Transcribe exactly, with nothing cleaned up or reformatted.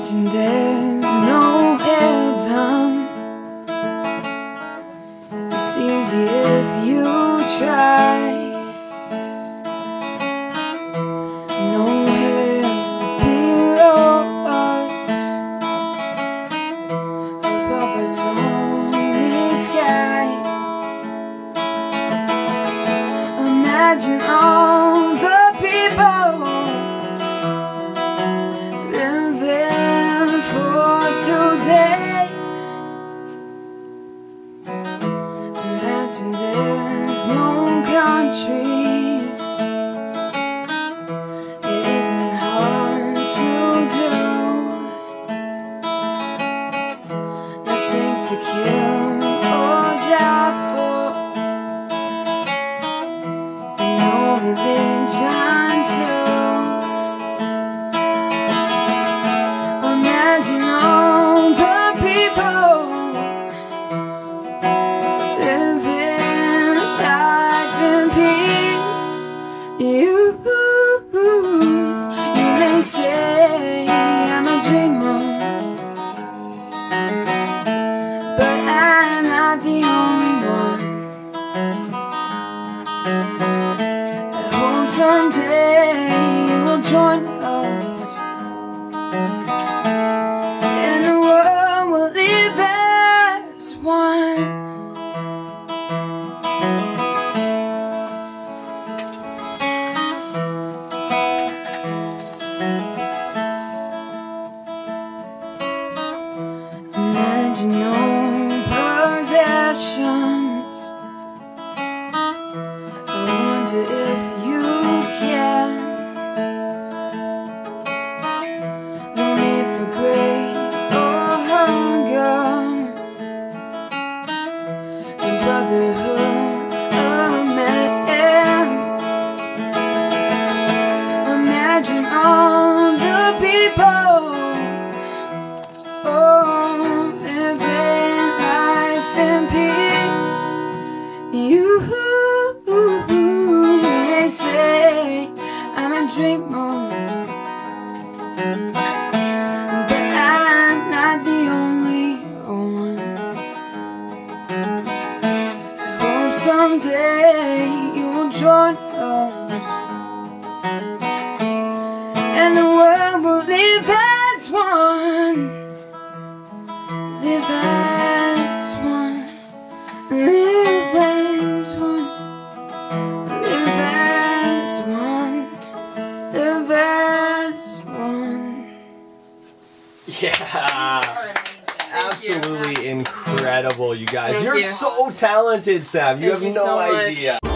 Imagine there's no heaven. It's easy if you try. Nowhere below us, above us only sky. Imagine all the people living for today. Imagine there's no countries. It isn't hard to do. Nothing to kill or die for. And no religion too. Imagine all the people living life in peace. You, you may say I'm a dreamer, but I'm not the only one. I hope someday you will join us, and the world will live as one. Imagine no possessions. I wonder if you can. No need for greed or hunger, and brotherhood of man. Imagine all the people, oh, living life in peace. You, you may say I'm a dreamer, but I'm not the only one. I hope someday you will join us, and the world will live as one. Live as one. Live as one. Live as one. Live as one. Yeah. Absolutely incredible, you guys. Thank You're you. so talented, Sam. You Thank have you no so much. idea.